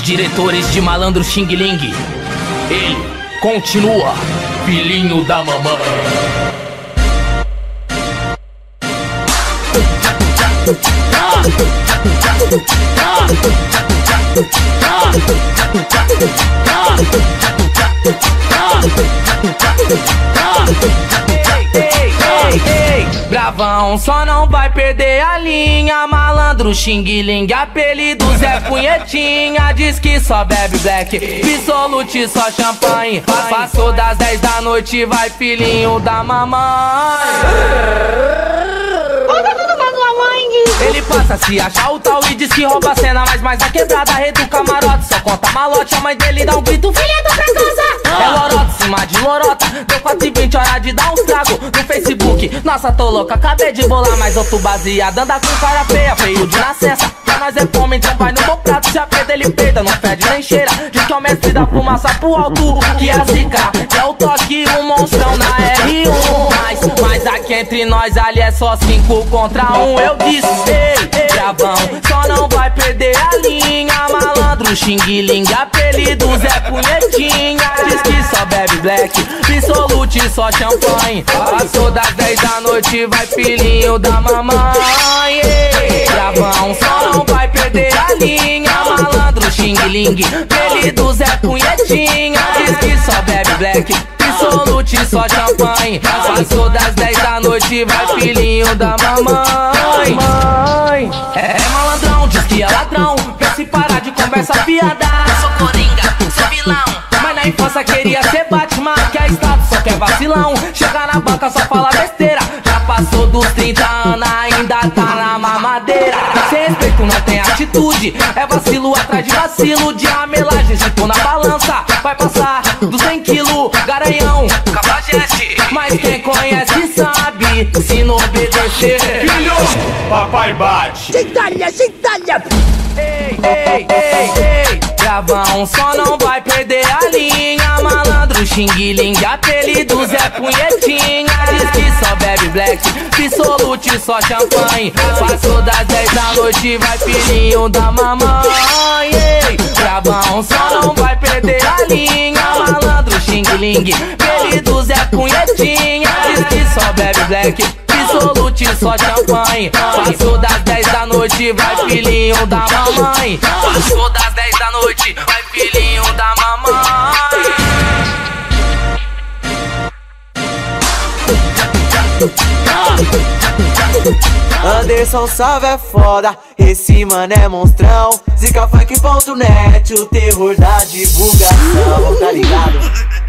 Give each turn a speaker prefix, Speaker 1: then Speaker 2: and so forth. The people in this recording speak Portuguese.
Speaker 1: diretores de Malandro Xing Ling. Ele continua, filhinho da mamãe. Bravão, só não vai perder a linha. Malandro Xing Ling, apelido Zé Punhetinha. Diz que só bebe black, Absolute só champanhe. Passou das 10 da noite, vai filhinho da mamãe. Ele passa a se achar o tal e diz que rouba a cena, mas mais a quebrada rede do camarote. Só conta malote, a mãe dele dá um grito: filha do precoça! É lorota, cima de lorota. Deu 4h20, hora de dar uns trago no Facebook. Nossa, tô louca, acabei de bolar mais outro baseado. Anda com cara feia, feio de nascença. Pra nós é fome, então vai no bom prato. Se a perda ele peida, não fede nem cheira. Diz que é o mestre da fumaça pro alto, que é a zica, que é o toque, um monstrão na R1. Mas aqui entre nós ali é só 5 contra 1. Eu disse, ei, Bravão, só não vai perder a linha. Malandro Xing Ling, apelido Zé Punhetinha. Diz que só bebe black, Absolute só champanhe. Passou das 10 da noite, vai filhinho da mamãe. Ei, Bravão, só não vai perder a linha. Malandro Xing Ling, apelido Zé Punhetinha. Diz que só bebe black, Absolute só champanhe. Passou das 10 da noite, vai filhinho da mamãe. Mãe, é malandrão, diz que é ladrão. Vê se parar de conversa fiada.
Speaker 2: Sou coringa, sou vilão.
Speaker 1: Mas na infância queria ser Batman, que é status, só quer vacilão. Chega na banca, só fala besteira. Já passou dos 30 anos, ainda tá na mamadeira. Sem respeito, não tem atitude. É vacilo atrás de vacilo. De ramelagem, se for na balança, vai passar dos 100 quilos. Garanhão, Cafajeste. Mas quem conhece sabe, se não obedecer,
Speaker 3: Filho, papai bate.
Speaker 2: Gentalha, gentalha.
Speaker 1: Ei, Bravão, só não vai perder a linha. Malandro Xing Ling, apelido Zé Punhetinha. Diz que só bebe black, Absolute só champanhe. Passou das 10 da noite, vai filhinho da mamãe. Ei, Bravão, só não vai perder a linha. Malandro Xing Ling, apelido Zé Punhetinha. Diz que só bebe black, Absolute só champanhe. Passou das 10 da noite, vai filhinho da mamãe. Passou das 10 da noite, vai filhinho da mamãe.
Speaker 4: Anderson Salve é foda, esse mano é monstrão. Zicafunk.net, o terror da divulgação, tá ligado?